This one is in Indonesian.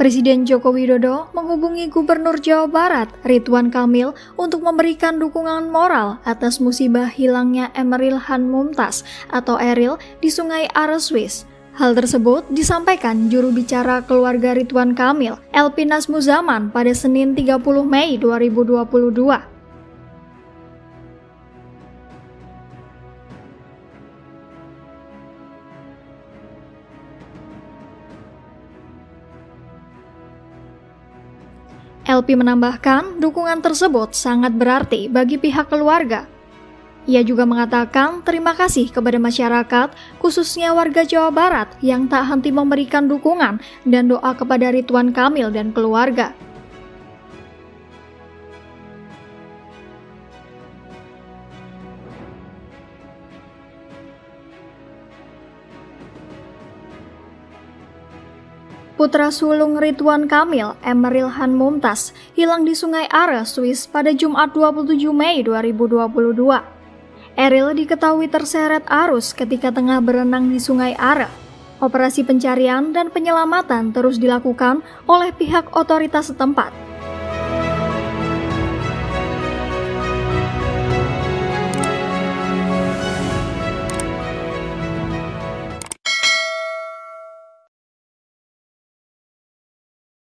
Presiden Joko Widodo menghubungi Gubernur Jawa Barat, Ridwan Kamil, untuk memberikan dukungan moral atas musibah hilangnya Emeril Han Mumtaz atau Eril di Sungai Are, Swiss. Hal tersebut disampaikan juru bicara keluarga Ridwan Kamil, Elpinas Muzaman, pada Senin 30 Mei 2022. LP menambahkan dukungan tersebut sangat berarti bagi pihak keluarga. Ia juga mengatakan terima kasih kepada masyarakat, khususnya warga Jawa Barat yang tak henti memberikan dukungan dan doa kepada Ridwan Kamil dan keluarga. Putra sulung Ridwan Kamil, Emeril Han Mumtaz, hilang di Sungai Are, Swiss pada Jumat 27 Mei 2022. Eril diketahui terseret arus ketika tengah berenang di Sungai Are. Operasi pencarian dan penyelamatan terus dilakukan oleh pihak otoritas setempat.